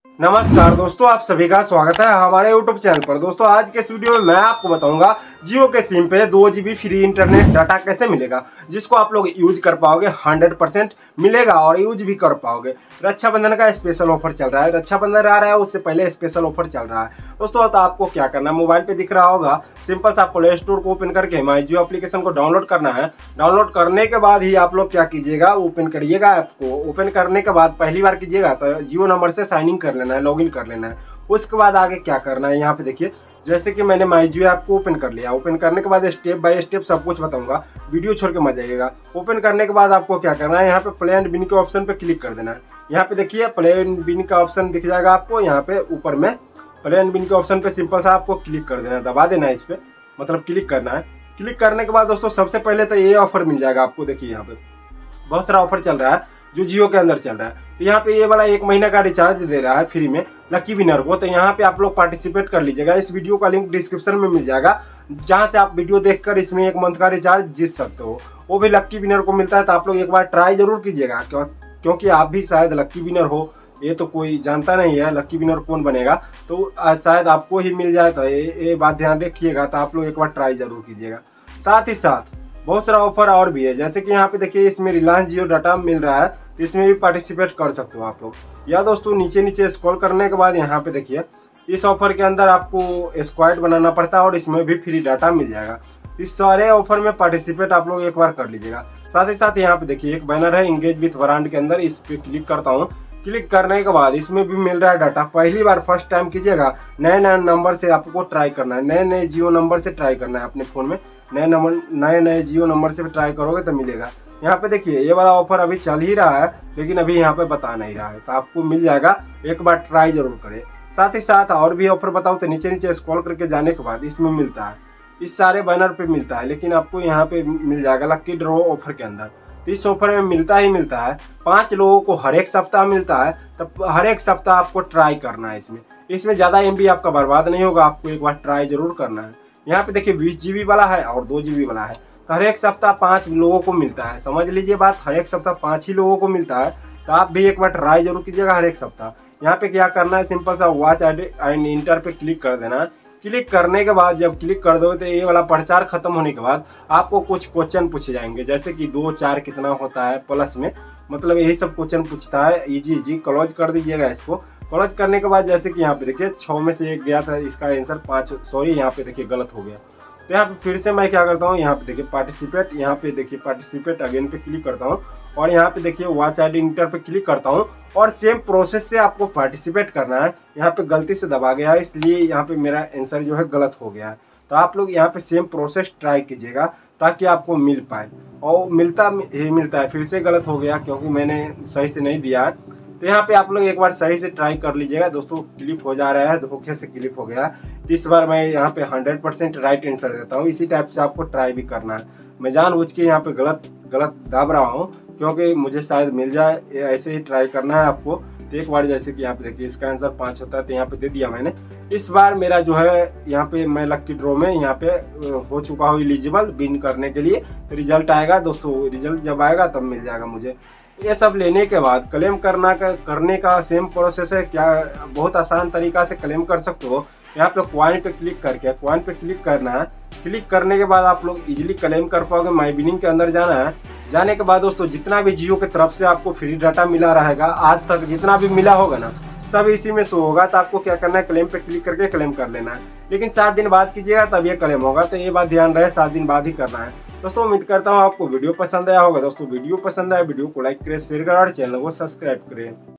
नमस्कार दोस्तों, आप सभी का स्वागत है हमारे YouTube चैनल पर। दोस्तों आज के इस वीडियो में मैं आपको बताऊंगा जियो के सिम पे 2 GB फ्री इंटरनेट डाटा कैसे मिलेगा, जिसको आप लोग यूज कर पाओगे। 100% मिलेगा और यूज भी कर पाओगे। रक्षाबंधन का स्पेशल ऑफर चल रहा है, रक्षाबंधन आ रहा है उससे पहले स्पेशल ऑफर चल रहा है दोस्तों। तो आपको क्या करना है, मोबाइल पे दिख रहा होगा, सिंपल सा प्ले स्टोर को ओपन करके माई जियो एप्लीकेशन को डाउनलोड करना है। डाउनलोड करने के बाद ही आप लोग क्या कीजिएगा, ओपन करिएगा ऐप को। ओपन करने के बाद पहली बार कीजिएगा तो जियो नंबर से साइन इन कर लेना है, लॉगिन कर लेना है। उसके बाद आगे क्या करना है, यहाँ पे देखिए, जैसे कि मैंने माई जियो ऐप को ओपन कर लिया। ओपन करने के बाद स्टेप बाय स्टेप सब कुछ बताऊंगा, वीडियो छोड़ के मत जाइएगा। ओपन करने के बाद आपको क्या करना है, यहाँ पे प्ले एंड बिन के ऑप्शन पे क्लिक कर देना है। यहाँ पे देखिए प्ले एंड बिन का ऑप्शन दिख जाएगा आपको, यहाँ पे ऊपर में प्ले एंड बिन के ऑप्शन पे सिंपल सा आपको क्लिक कर देना है, दबा देना है इस पे, मतलब क्लिक करना है। क्लिक करने के बाद दोस्तों सबसे पहले तो ये ऑफर मिल जाएगा आपको। देखिए यहाँ पे बहुत सारा ऑफर चल रहा है जो जियो के अंदर चल रहा है। तो यहाँ पे ये वाला 1 महीना का रिचार्ज दे रहा है फ्री में लकी विनर को। तो यहाँ पे आप लोग पार्टिसिपेट कर लीजिएगा। इस वीडियो का लिंक डिस्क्रिप्शन में मिल जाएगा, जहाँ से आप वीडियो देखकर इसमें 1 मंथ का रिचार्ज जीत सकते हो। वो भी लकी विनर को मिलता है। तो आप लोग एक बार ट्राई जरूर कीजिएगा, क्योंकि आप भी शायद लकी विनर हो। ये तो कोई जानता नहीं है लकी विनर कौन बनेगा, तो शायद आपको ही मिल जाए। तो ये बात ध्यान रखिएगा। तो आप लोग एक बार ट्राई जरूर कीजिएगा। साथ ही साथ बहुत सारा ऑफर और भी है, जैसे कि यहाँ पे देखिए इसमें रिलायंस जियो डाटा मिल रहा है, तो इसमें भी पार्टिसिपेट कर सकते हो आप लोग। या दोस्तों नीचे नीचे स्क्रॉल करने के बाद यहाँ पे देखिए इस ऑफर के अंदर आपको स्क्वाड बनाना पड़ता है और इसमें भी फ्री डाटा मिल जाएगा। इस सारे ऑफर में पार्टिसिपेट आप लोग एक बार कर लीजिएगा। साथ ही साथ यहाँ पे देखिए एक बैनर है इंगेज विथ ब्रांड के अंदर, इस पे क्लिक करता हूँ। क्लिक करने के बाद इसमें भी मिल रहा है डाटा। पहली बार फर्स्ट टाइम कीजिएगा, नए नए नंबर से आपको ट्राई करना है, नए नए जियो नंबर से ट्राई करना है अपने फ़ोन में। नए जियो नंबर से ट्राई करोगे तो मिलेगा। यहाँ पे देखिए ये वाला ऑफर अभी चल ही रहा है, लेकिन अभी यहाँ पे बता नहीं रहा है। तो आपको मिल जाएगा, एक बार ट्राई जरूर करें। साथ ही साथ और भी ऑफर बताऊँ तो नीचे नीचे स्क्रॉल करके जाने के बाद इसमें मिलता है, इस सारे बैनर पे मिलता है, लेकिन आपको यहाँ पे मिल जाएगा लकी ड्रॉ ऑफर के अंदर। तो इस ऑफर में मिलता ही मिलता है 5 लोगों को हर एक सप्ताह मिलता है। तब हर एक सप्ताह आपको ट्राई करना है। इसमें ज़्यादा MB आपका बर्बाद नहीं होगा, आपको एक बार ट्राई जरूर करना है। यहाँ पे देखिए 20 GB वाला है और 2 GB वाला है। तो हर एक सप्ताह 5 लोगों को मिलता है, समझ लीजिए बात, हर एक सप्ताह 5 ही लोगों को मिलता है। तो आप भी एक बार ट्राई जरूर कीजिएगा हर एक सप्ताह। यहाँ पे क्या करना है, सिंपल सा वॉच एंड इंटर पे क्लिक कर देना है। क्लिक करने के बाद जब क्लिक कर दोगे तो ये वाला प्रचार खत्म होने के बाद आपको कुछ क्वेश्चन पूछे जाएंगे, जैसे कि 2 4 कितना होता है प्लस में, मतलब यही सब क्वेश्चन पूछता है। इजी क्लोज कर दीजिएगा इसको। क्लोज करने के बाद जैसे कि यहाँ पे देखिए 6 में से 1 गया था, इसका आंसर 5, सॉरी यहाँ पे देखिए गलत हो गया। तो यहाँ पे फिर से मैं क्या करता हूँ, यहाँ पे देखिए पार्टिसिपेट, यहाँ पे देखिए पार्टिसिपेट अगेन पे क्लिक करता हूँ और यहाँ पे देखिए वॉच आईडी इंटर पे क्लिक करता हूँ और सेम प्रोसेस से आपको पार्टिसिपेट करना है। यहाँ पे गलती से दबा गया है, इसलिए यहाँ पे मेरा आंसर जो है गलत हो गया है। तो आप लोग यहाँ पे सेम प्रोसेस ट्राई कीजिएगा ताकि आपको मिल पाए। और मिलता है, फिर से गलत हो गया क्योंकि मैंने सही से नहीं दिया है। तो यहाँ पे आप लोग एक बार सही से ट्राई कर लीजिएगा। दोस्तों क्लिक हो जा रहा है, धोखे से क्लिक हो गया। इस बार मैं यहाँ पे 100% राइट आंसर देता हूँ। इसी टाइप से आपको ट्राई भी करना है। मैं जानबूझ के यहाँ पे गलत दाब रहा हूँ क्योंकि मुझे शायद मिल जाए, ऐसे ही ट्राई करना है आपको। तो एक बार जैसे कि यहाँ पे देखिए इसका आंसर 5 होता है, तो यहाँ पे दे दिया मैंने। इस बार मेरा जो है यहाँ पे मैं लकी ड्रॉ में यहाँ पे हो चुका हूँ एलिजिबल विन करने के लिए। तो रिजल्ट आएगा दोस्तों, रिजल्ट जब आएगा तब मिल जाएगा मुझे। ये सब लेने के बाद क्लेम करने का सेम प्रोसेस है। क्या बहुत आसान तरीका से क्लेम कर सकते हो। यहाँ पे कॉइन पे क्लिक करके कॉइन पे क्लिक करना है। क्लिक करने के बाद आप लोग इजीली क्लेम कर पाओगे। माई बिनिंग के अंदर जाना है। जाने के बाद दोस्तों जितना भी जियो की तरफ से आपको फ्री डाटा मिला रहेगा, आज तक जितना भी मिला होगा ना, सब इसी में शो होगा। तो आपको क्या करना है, क्लेम पे क्लिक करके क्लेम कर लेना है। लेकिन 7 दिन बाद कीजिएगा तब ये क्लेम होगा। तो ये बात ध्यान रहे, 7 दिन बाद ही करना है। दोस्तों उम्मीद करता हूँ आपको वीडियो पसंद आया होगा। दोस्तों वीडियो पसंद आया वीडियो को लाइक करें, शेयर करें और चैनल को सब्सक्राइब करें।